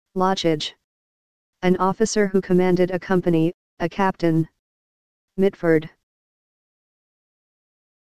Lochage. An officer who commanded a company, a captain. Mitford.